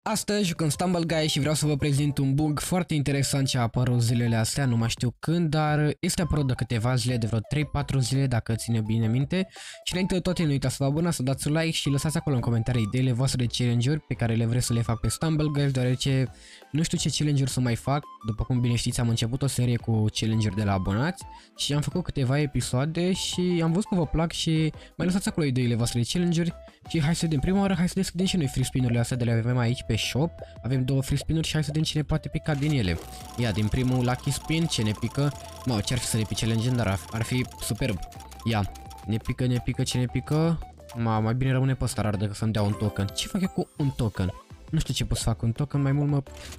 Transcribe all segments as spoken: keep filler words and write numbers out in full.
Astăzi jucăm Stumble Guys și vreau să vă prezint un bug foarte interesant ce a apărut zilele astea, nu mai știu când, dar este apărut de câteva zile, de vreo trei patru zile dacă ține bine minte. Și înainte de toate nu uitați să vă abonați, să dați un like și lăsați acolo în comentarii ideile voastre de challenge-uri pe care le vreți să le fac pe Stumble Guys, deoarece nu știu ce challenge-uri să mai fac. După cum bine știți, am început o serie cu challenge-uri de la abonați și am făcut câteva episoade și am văzut că vă plac și mai lăsați acolo ideile voastre de challenge-uri. Și hai să vedem, prima oară hai să deschidem și noi free spin-urile astea de le avem aici pe shop. Avem două free spin-uri și hai să vedem cine poate pica din ele. Ia, din primul lucky spin, ce ne pică? Mă, ce ar fi să ne pice legendar, ar, ar fi superb. Ia, ne pică, ne pică, ce ne pică? Ma, mai bine rămâne pe ăsta rar decât să-mi dea un token. Ce fac eu cu un token? Nu știu ce pot să fac cu un token, mai mult mă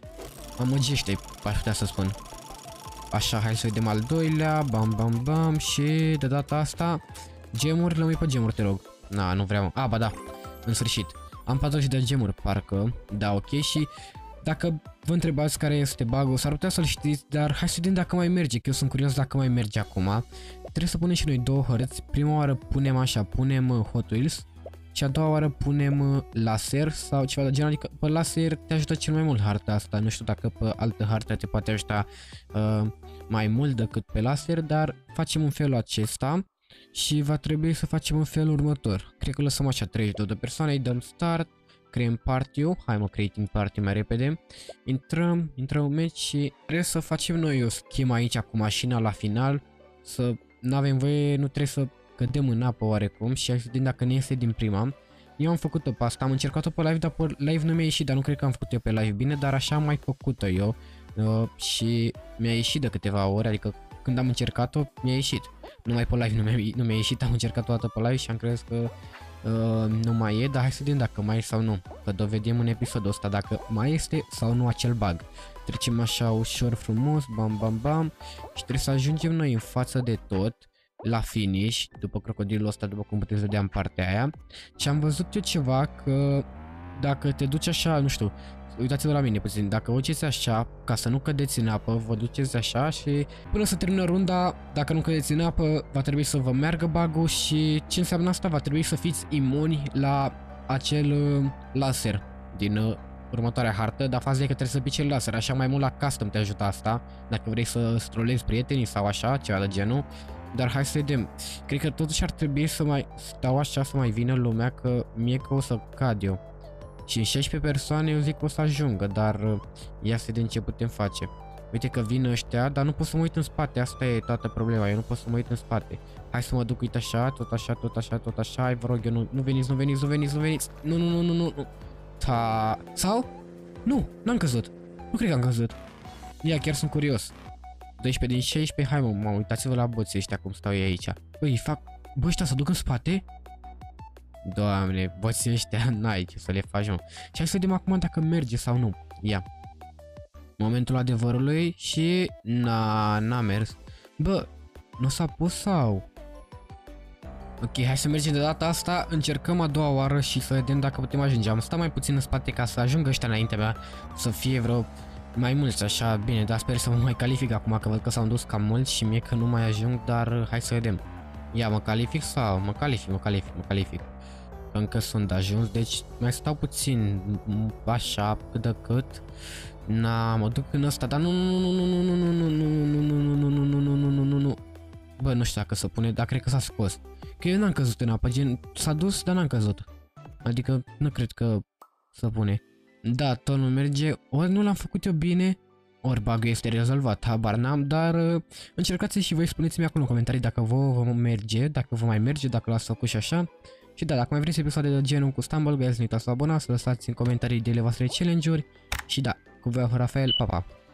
amăgește, aș putea să spun. Așa, hai să vedem al doilea, bam, bam, bam și de data asta gemuri, lămâi pe gemuri, te rog. Na, nu vreau. A, ba da, în sfârșit. Am patruzeci de gemuri, parcă. Da, ok. Și dacă vă întrebați care este bug-ul, s-ar putea să-l știți, dar hai să vedem dacă mai merge, că eu sunt curios dacă mai merge acum. Trebuie să punem și noi două hărți. Prima oară punem așa, punem Hot Wheels și a doua oară punem laser sau ceva de genul, adică pe laser te ajută cel mai mult harta asta. Nu știu dacă pe altă hartă te poate ajuta uh, mai mult decât pe laser, dar facem în felul acesta. Și va trebui să facem în felul următor. Cred că lăsăm așa treizeci și două de persoane, îi dăm start, creăm party-ul, hai mă, creating party mai repede. Intrăm, intrăm în match și trebuie să facem noi o schemă aici cu mașina la final. Să nu avem voie, nu trebuie să cădem în apă oarecum și hai să vedem dacă ne iese din prima. Eu am făcut-o pe asta, am încercat-o pe live, dar pe live nu mi-a ieșit, dar nu cred că am făcut-o pe live bine, dar așa am mai făcut-o eu. Uh, și mi-a ieșit de câteva ori, adică când am încercat-o mi-a ieșit. Numai pe live nu mi-a nu mi ieșit, am încercat o dată pe live și am crezut că uh, nu mai e, dar hai să vedem dacă mai e sau nu. Că dovedim în episodul ăsta dacă mai este sau nu acel bug. Trecem așa ușor frumos, bam bam bam și trebuie să ajungem noi în față de tot la finish, după crocodilul ăsta, după cum puteți vedea în partea aia. Și am văzut eu ceva că dacă te duci așa, nu știu, uitați-vă la mine puțin, dacă vă duceți așa, ca să nu cădeți în apă, vă duceți așa și până să termină runda, dacă nu cădeți în apă, va trebui să vă meargă bug-ul și ce înseamnă asta? Va trebui să fiți imuni la acel uh, laser din uh, următoarea hartă, dar faza e că trebuie să pice laser, așa mai mult la custom te ajută asta, dacă vrei să strolezi prietenii sau așa, ceva de genul. Dar hai să vedem, cred că totuși ar trebui să mai stau așa, să mai vină lumea, că mie că o să cad eu. Și în șaisprezece persoane eu zic că o să ajungă, dar ia să vedem ce putem face. Uite că vin ăștia, dar nu pot să mă uit în spate, asta e toată problema, eu nu pot să mă uit în spate. Hai să mă duc, uite așa, tot așa, tot așa, tot așa, hai vă rog eu, nu, nu veniți, nu veniți, nu veniți, nu veniți, nu, nu, nu, nu, nu, nu. Ta... Sau? Nu, n-am căzut, nu cred că am căzut. Ia, chiar sunt curios. doisprezece din șaisprezece, hai mă, mă uitați-vă la boții ăștia cum stau ei aici. Băi, fac, bă, ăștia să duc în spate? Doamne, boții ăștia n-ai ce să le faci, mă. Și hai să vedem acum dacă merge sau nu. Ia. Momentul adevărului și... Na, n-a mers. Bă, nu s-a pus sau? Ok, hai să mergem de data asta, încercăm a doua oară și să vedem dacă putem ajunge. Am stat mai puțin în spate ca să ajungă ăștia înaintea mea, să fie vreo mai mulți, așa, bine, dar sper să mă mai calific acum, că văd că s-au dus cam mulți și mie că nu mai ajung, dar hai să vedem. Ia, mă calific sau? Mă calific, mă calific, mă calific. Încă sunt ajuns, deci mai stau puțin, așa, cât de cât. Na, mă duc în ăsta, dar nu, nu, nu, nu, nu, nu, nu, nu, nu, nu, nu, nu, nu, nu, nu, nu, nu. Bă, nu știu dacă se pune, dar cred că s-a scos. Că eu n-am căzut în apă, gen, s-a dus, dar n-am căzut. Adică, nu cred că se pune. Da, tot nu merge, ori nu l-am făcut eu bine, ori bug-ul este rezolvat, habar n-am, dar uh, încercați și voi, spuneți-mi acolo în comentarii dacă vă, vă merge, dacă vă mai merge, dacă l-ați făcut și așa. Și da, dacă mai vreți episoade de genul cu Stumble Guys, nu uitați să vă abonați, să lăsați în comentarii ideile voastre challenge-uri. Și da, cu voi Rafael, pa, pa!